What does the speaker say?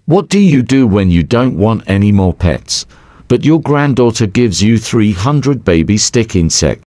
What do you do when you don't want any more pets, but your granddaughter gives you 300 baby stick insects?